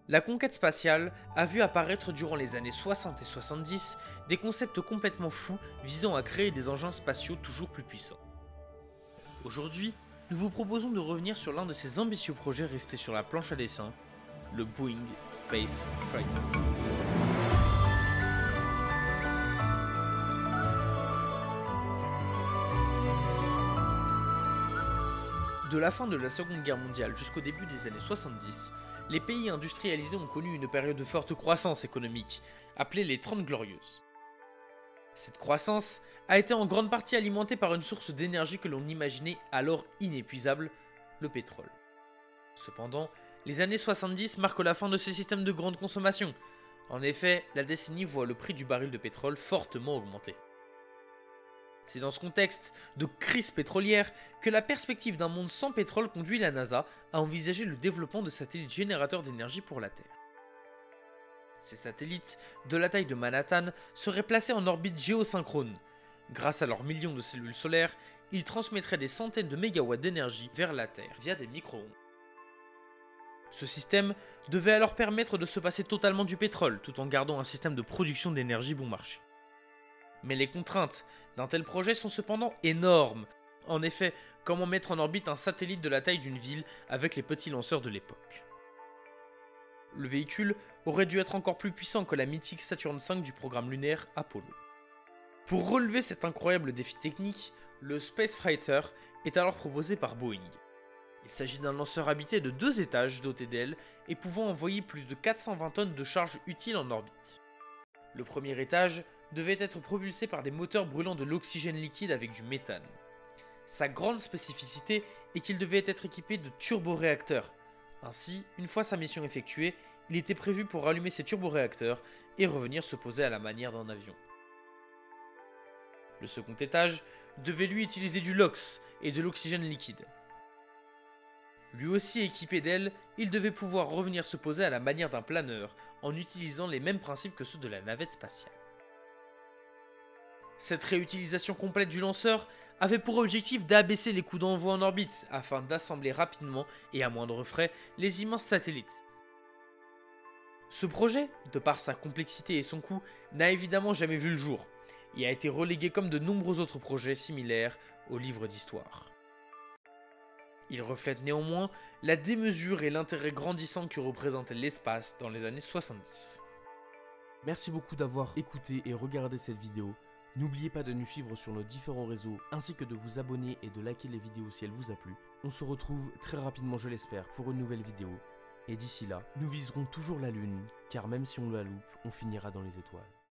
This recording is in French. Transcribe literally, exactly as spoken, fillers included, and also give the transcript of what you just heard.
La conquête spatiale a vu apparaître durant les années soixante et soixante-dix des concepts complètement fous visant à créer des engins spatiaux toujours plus puissants. Aujourd'hui, nous vous proposons de revenir sur l'un de ces ambitieux projets restés sur la planche à dessin, le Boeing Space Fighter. De la fin de la Seconde Guerre mondiale jusqu'au début des années soixante-dix, les pays industrialisés ont connu une période de forte croissance économique, appelée les Trente Glorieuses. Cette croissance a été en grande partie alimentée par une source d'énergie que l'on imaginait alors inépuisable, le pétrole. Cependant, les années soixante-dix marquent la fin de ce système de grande consommation. En effet, la décennie voit le prix du baril de pétrole fortement augmenter. C'est dans ce contexte de crise pétrolière que la perspective d'un monde sans pétrole conduit la NASA à envisager le développement de satellites générateurs d'énergie pour la Terre. Ces satellites, de la taille de Manhattan, seraient placés en orbite géosynchrone. Grâce à leurs millions de cellules solaires, ils transmettraient des centaines de mégawatts d'énergie vers la Terre via des micro-ondes. Ce système devait alors permettre de se passer totalement du pétrole, tout en gardant un système de production d'énergie bon marché. Mais les contraintes d'un tel projet sont cependant énormes. En effet, comment mettre en orbite un satellite de la taille d'une ville avec les petits lanceurs de l'époque? Le véhicule aurait dû être encore plus puissant que la mythique Saturn cinq du programme lunaire Apollo. Pour relever cet incroyable défi technique, le Space Fighter est alors proposé par Boeing. Il s'agit d'un lanceur habité de deux étages doté d'ailes et pouvant envoyer plus de quatre cent vingt tonnes de charge utile en orbite. Le premier étage devait être propulsé par des moteurs brûlant de l'oxygène liquide avec du méthane. Sa grande spécificité est qu'il devait être équipé de turboréacteurs. Ainsi, une fois sa mission effectuée, il était prévu pour rallumer ces turboréacteurs et revenir se poser à la manière d'un avion. Le second étage devait lui utiliser du LOX et de l'oxygène liquide. Lui aussi équipé d'ailes, il devait pouvoir revenir se poser à la manière d'un planeur en utilisant les mêmes principes que ceux de la navette spatiale. Cette réutilisation complète du lanceur avait pour objectif d'abaisser les coûts d'envoi en orbite afin d'assembler rapidement et à moindre frais les immenses satellites. Ce projet, de par sa complexité et son coût, n'a évidemment jamais vu le jour et a été relégué comme de nombreux autres projets similaires au livre d'histoire. Il reflète néanmoins la démesure et l'intérêt grandissant que représentait l'espace dans les années soixante-dix. Merci beaucoup d'avoir écouté et regardé cette vidéo. N'oubliez pas de nous suivre sur nos différents réseaux ainsi que de vous abonner et de liker les vidéos si elle vous a plu. On se retrouve très rapidement, je l'espère, pour une nouvelle vidéo. Et d'ici là, nous viserons toujours la lune, car même si on la loupe, on finira dans les étoiles.